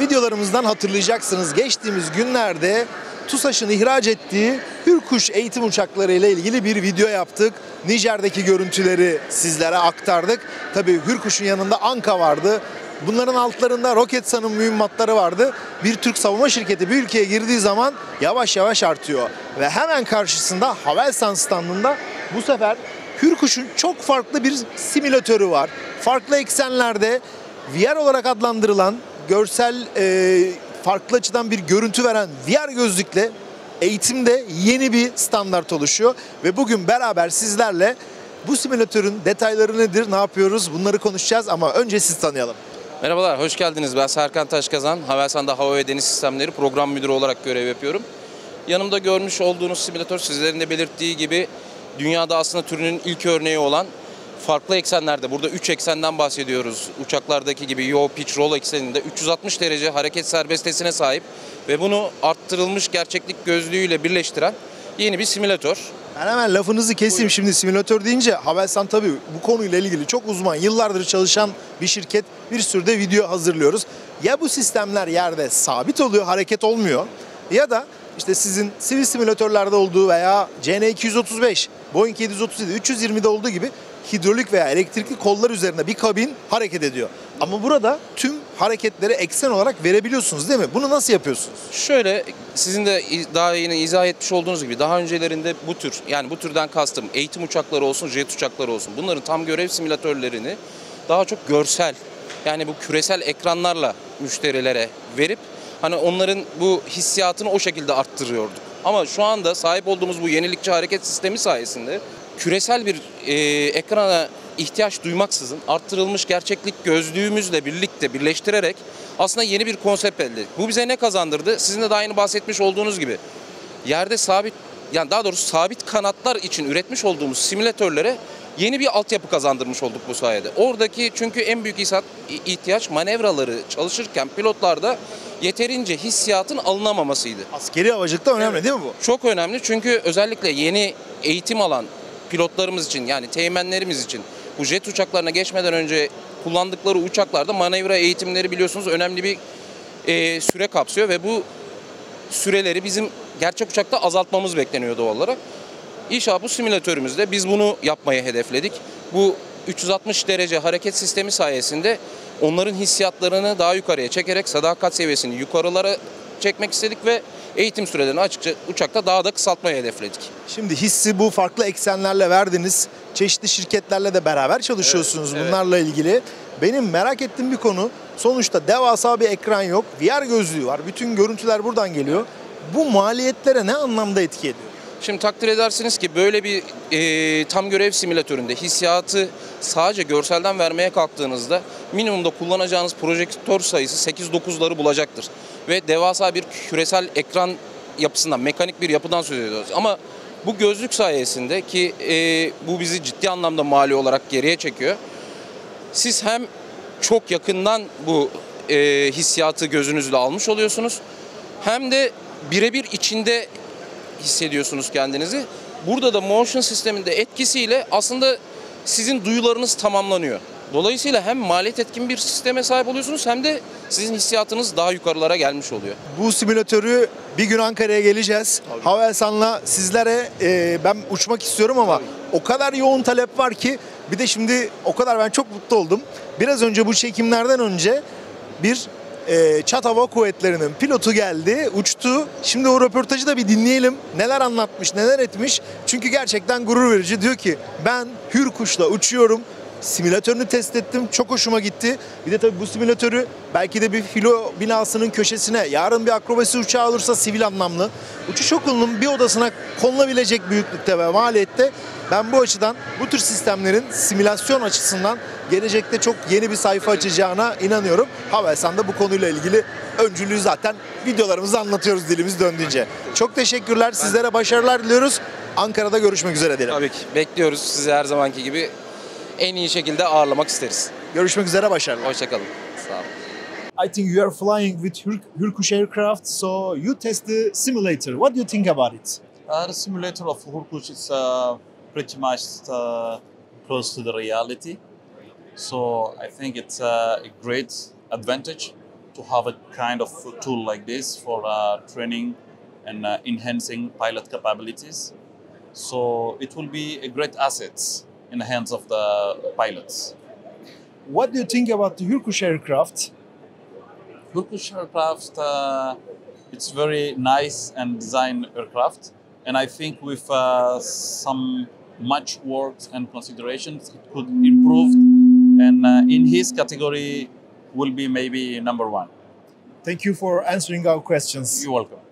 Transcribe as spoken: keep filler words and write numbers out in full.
Videolarımızdan hatırlayacaksınız. Geçtiğimiz günlerde TUSAŞ'ın ihraç ettiği Hürkuş eğitim uçakları ile ilgili bir video yaptık. Nijer'deki görüntüleri sizlere aktardık. Tabii Hürkuş'un yanında Anka vardı. Bunların altlarında Roketsan'ın mühimmatları vardı. Bir Türk savunma şirketi bir ülkeye girdiği zaman yavaş yavaş artıyor. Ve hemen karşısında Havelsan standında bu sefer Hürkuş'un çok farklı bir simülatörü var. Farklı eksenlerde V R olarak adlandırılan, görsel e, farklı açıdan bir görüntü veren V R gözlükle eğitimde yeni bir standart oluşuyor. Ve bugün beraber sizlerle bu simülatörün detayları nedir, ne yapıyoruz bunları konuşacağız ama önce siz tanıyalım. Merhabalar, hoş geldiniz. Ben Serkan Taşkazan. Havelsan'da Hava ve Deniz Sistemleri Program Müdürü olarak görev yapıyorum. Yanımda görmüş olduğunuz simülatör sizlerin de belirttiği gibi dünyada aslında türünün ilk örneği olan farklı eksenlerde, burada üç eksenden bahsediyoruz. Uçaklardaki gibi yaw, pitch, roll ekseninde üç yüz altmış derece hareket serbestesine sahip ve bunu arttırılmış gerçeklik gözlüğüyle birleştiren yeni bir simülatör. Ben hemen lafınızı keseyim. Buyurun. Şimdi simülatör deyince Havelsan tabii bu konuyla ilgili çok uzman, yıllardır çalışan bir şirket. Bir sürü de video hazırlıyoruz. Ya bu sistemler yerde sabit oluyor, hareket olmuyor ya da işte sizin sivil simülatörlerde olduğu veya C N iki yüz otuz beş, Boeing yedi yüz otuz yedi, üç yüz yirmide olduğu gibi hidrolik veya elektrikli kollar üzerinde bir kabin hareket ediyor. Ama burada tüm hareketleri eksen olarak verebiliyorsunuz değil mi? Bunu nasıl yapıyorsunuz? Şöyle, sizin de daha yeni izah etmiş olduğunuz gibi daha öncelerinde bu tür, yani bu türden kastım eğitim uçakları olsun, jet uçakları olsun, bunların tam görev simülatörlerini daha çok görsel, yani bu küresel ekranlarla müşterilere verip hani onların bu hissiyatını o şekilde arttırıyorduk. Ama şu anda sahip olduğumuz bu yenilikçi hareket sistemi sayesinde küresel bir e, ekrana ihtiyaç duymaksızın arttırılmış gerçeklik gözlüğümüzle birlikte birleştirerek aslında yeni bir konsept elde ettik. Bu bize ne kazandırdı? Sizin de daha yeni bahsetmiş olduğunuz gibi yerde sabit, yani daha doğrusu sabit kanatlar için üretmiş olduğumuz simülatörlere yeni bir altyapı kazandırmış olduk bu sayede. Oradaki çünkü en büyük ihtiyaç manevraları çalışırken pilotlarda yeterince hissiyatın alınamamasıydı. Askeri havacılıkta önemli Evet. değil mi bu? Çok önemli çünkü özellikle yeni eğitim alan pilotlarımız için, yani teğmenlerimiz için bu jet uçaklarına geçmeden önce kullandıkları uçaklarda manevra eğitimleri biliyorsunuz önemli bir e, süre kapsıyor ve bu süreleri bizim gerçek uçakta azaltmamız bekleniyor doğal olarak. İnşallah bu simülatörümüzde biz bunu yapmayı hedefledik. Bu üç yüz altmış derece hareket sistemi sayesinde onların hissiyatlarını daha yukarıya çekerek sadakat seviyesini yukarılara çekmek istedik ve eğitim sürelerini açıkça uçakta daha da kısaltmayı hedefledik. Şimdi hissi bu farklı eksenlerle verdiniz. Çeşitli şirketlerle de beraber çalışıyorsunuz evet, bunlarla evet. ilgili. Benim merak ettiğim bir konu, sonuçta devasa bir ekran yok. V R gözlüğü var. Bütün görüntüler buradan geliyor. Bu maliyetlere ne anlamda etki ediyor? Şimdi takdir edersiniz ki böyle bir e, tam görev simülatöründe hissiyatı sadece görselden vermeye kalktığınızda minimumda kullanacağınız projektör sayısı sekiz dokuzları bulacaktır. Ve devasa bir küresel ekran yapısından, mekanik bir yapıdan söz ediyoruz. Ama bu gözlük sayesinde ki e, bu bizi ciddi anlamda mali olarak geriye çekiyor. Siz hem çok yakından bu e, hissiyatı gözünüzle almış oluyorsunuz hem de birebir içinde hissediyorsunuz kendinizi. Burada da motion sisteminde etkisiyle aslında sizin duyularınız tamamlanıyor. Dolayısıyla hem maliyet etkin bir sisteme sahip oluyorsunuz hem de sizin hissiyatınız daha yukarılara gelmiş oluyor. Bu simülatörü bir gün Ankara'ya geleceğiz. Tabii. Havelsan'la sizlere e, ben uçmak istiyorum ama Tabii. o kadar yoğun talep var ki bir de şimdi o kadar ben çok mutlu oldum. Biraz önce bu çekimlerden önce bir e, Çat Hava Kuvvetleri'nin pilotu geldi, uçtu. Şimdi o röportajı da bir dinleyelim. Neler anlatmış, neler etmiş. Çünkü gerçekten gurur verici. Diyor ki ben Hürkuş'la uçuyorum. Simülatörünü test ettim. Çok hoşuma gitti. Bir de tabii bu simülatörü belki de bir filo binasının köşesine, yarın bir akrobasi uçağı olursa sivil anlamlı, uçuş okulunun bir odasına konulabilecek büyüklükte ve maliyette. Ben bu açıdan bu tür sistemlerin simülasyon açısından gelecekte çok yeni bir sayfa açacağına inanıyorum. Havelsan da bu konuyla ilgili öncülüğü zaten videolarımızda anlatıyoruz dilimiz döndüğünce. Çok teşekkürler. Sizlere başarılar diliyoruz. Ankara'da görüşmek üzere diyelim. Tabii ki. Bekliyoruz sizi her zamanki gibi. En iyi şekilde ağırlamak isteriz. Görüşmek üzere, başarılar. Hoşçakalın. Sağ olun. I think you are flying with Hür Hürkuş aircraft, so you test the simulator. What do you think about it? Uh, the simulator of Hürkuş is uh, pretty much uh, close to the reality. So I think it's uh, a great advantage to have a kind of tool like this for uh, training and uh, enhancing pilot capabilities. So it will be a great asset in the hands of the pilots. What do you think about the Hürkuş aircraft? Turkish aircraft, uh, it's very nice and designed aircraft, and I think with uh, some much work and considerations, it could improve, and uh, in his category will be maybe number one. Thank you for answering our questions. You're welcome.